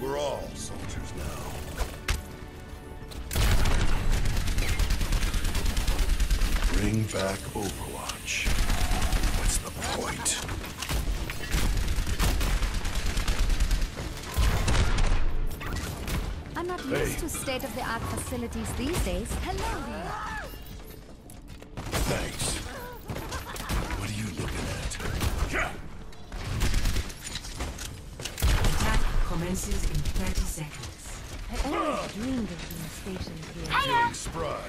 We're all soldiers now. Bring back Overwatch. What's the point? I'm not used to state-of-the-art facilities these days. Hello there. Thanks. What are you looking at? Attack commences in 30 seconds. I always dreamed of being stationed here. Killing spry.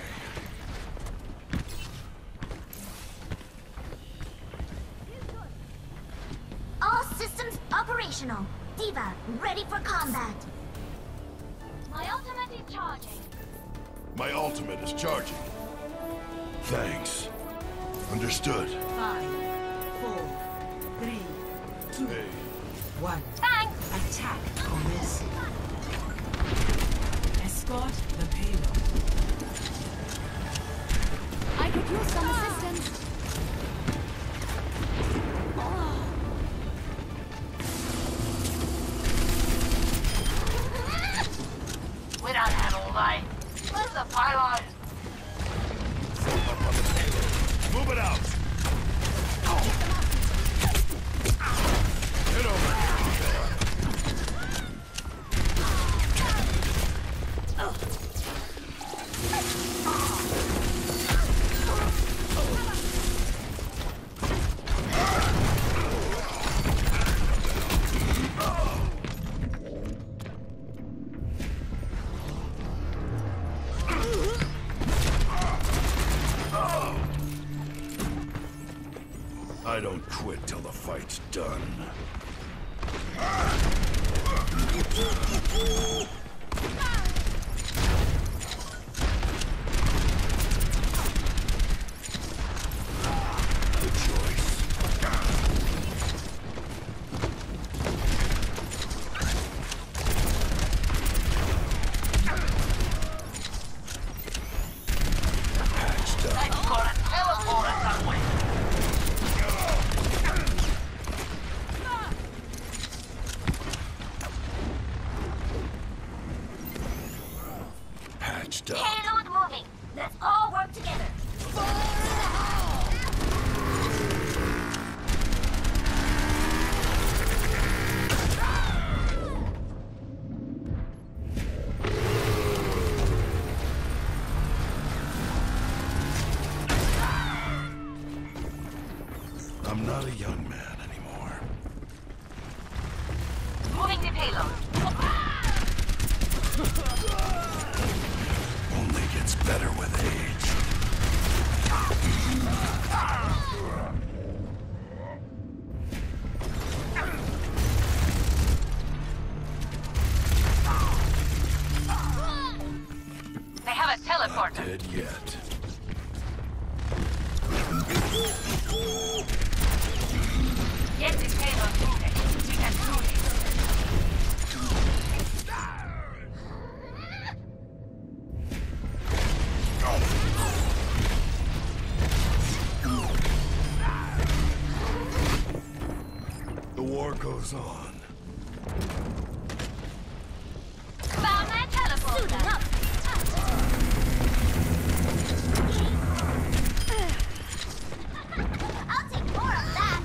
All systems operational. Diva, ready for combat. My ultimate is charging. My ultimate is charging. Thanks. Understood. 5, 4, 3, 2, Hey. 1. Thanks. Attack commencing. Escort the payload. I could use some assistance. We don't have all day. Where's the payload? Up on the payload. Move it out. Get over here. I don't quit till the fight's done. Good choice. Patched up. They've got a teleporter somewhere. Patched up. Payload moving. Let's all work together. I'm not a young man anymore. Moving the payload. Only gets better with age. They have a Not teleporter. dead yet. Get this payload moving. We can do this. The war goes on. Found my teleporter. I'll take more of that.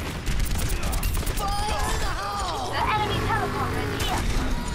The enemy teleporter is here.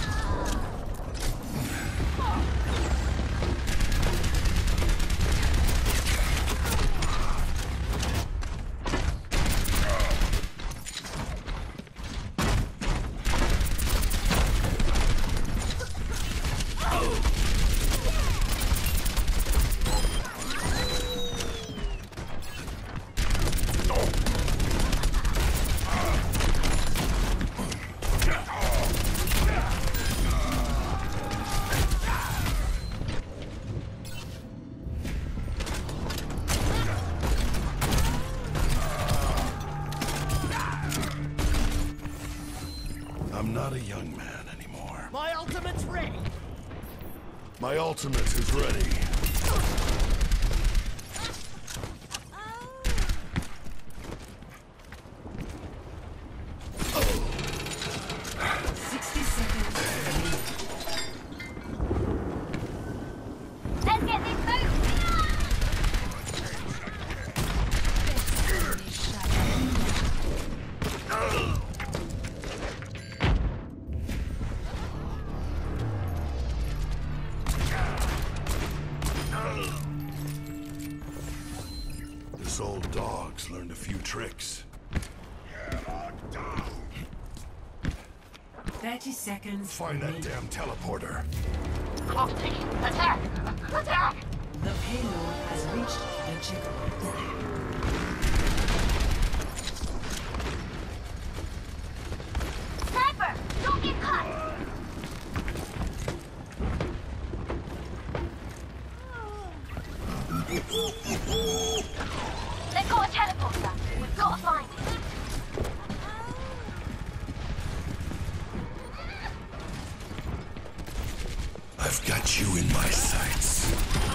I'm not a young man anymore. My ultimate's ready. My ultimate is ready. 60 seconds. learned a few tricks. 30 seconds. Find that remaining. damn teleporter. Clock ticking. Attack! Attack! The payload has reached the checkpoint. Sniper, don't get caught. Let go of teleporter. We've got to find it. I've got you in my sights.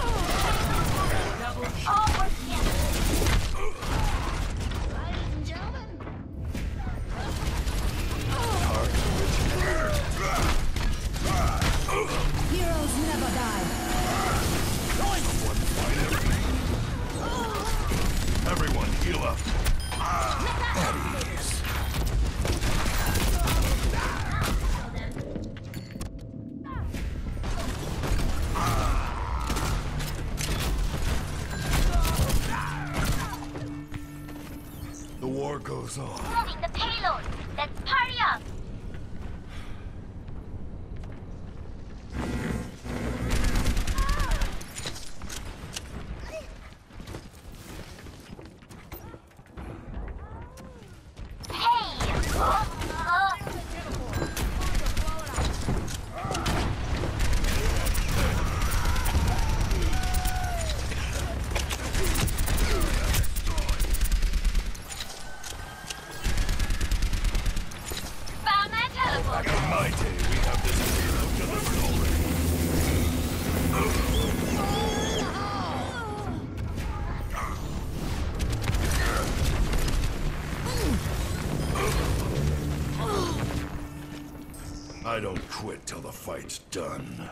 Oh, we're together. Ladies and gentlemen. Heroes never die. Everyone heal up. At ease. The war goes on. Moving the payload. Let's party up. Found that teleporter. Back in my day, we have this payload delivered already. I don't quit till the fight's done.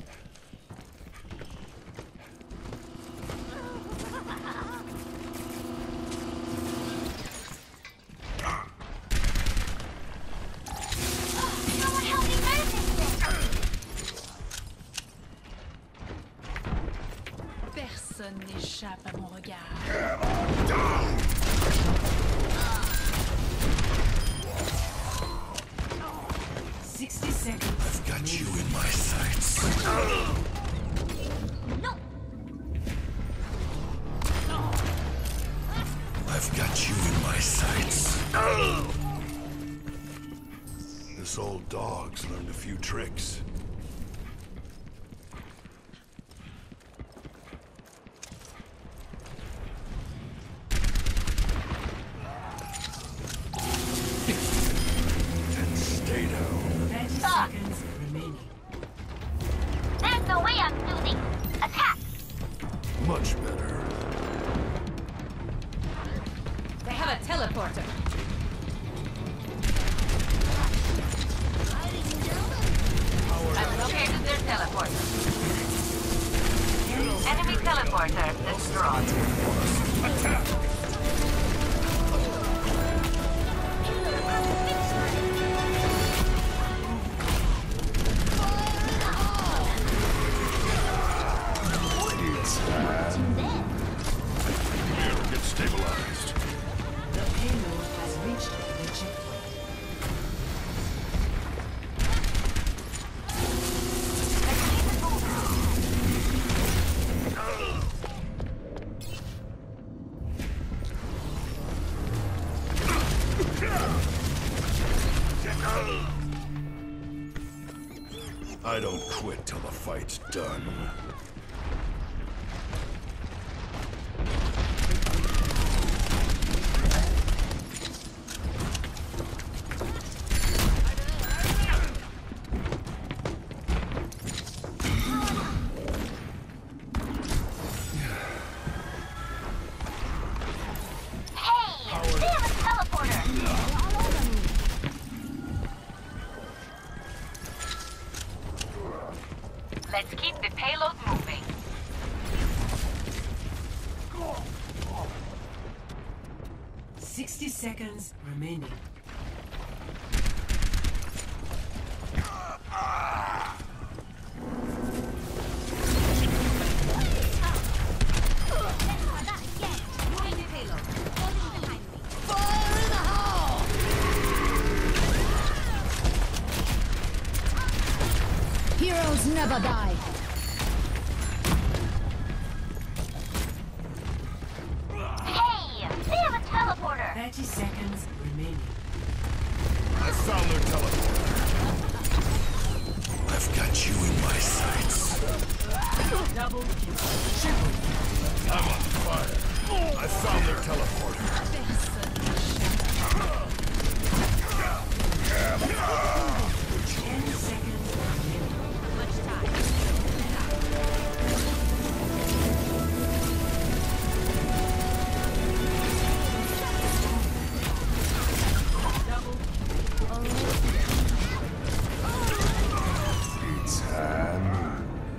Someone help me move this thing. Personne n'échappe à mon regard. 60 seconds. I've got you in my sights. No. I've got you in my sights. This old dog's learned a few tricks. And stay down. 30 seconds remaining. There's no way I'm losing. Attack. Much better. They have a teleporter. I've located their teleporter. Enemy teleporter destroyed. Attack! Here, get stabilized. The payload has reached the checkpoint. I don't quit till the fight's done. Hey, they have a teleporter. Let's keep the payload moving. — 60 seconds remaining. Moving the payload. Holding the line. Heroes never die. Hey! They have a teleporter! 30 seconds remaining. I found their teleporter. I've got you in my sights. Double kill. Triple kill. I'm on fire. I found their teleporter. 10 seconds remaining. Much time. Double It's Hanu.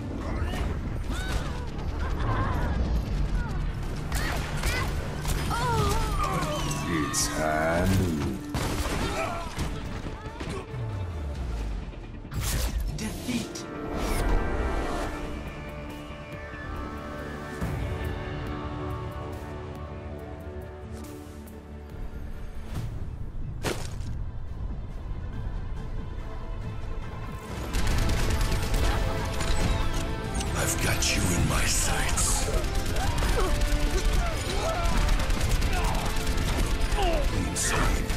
It's Hanu. defeat. I've got you in my sights. Inside.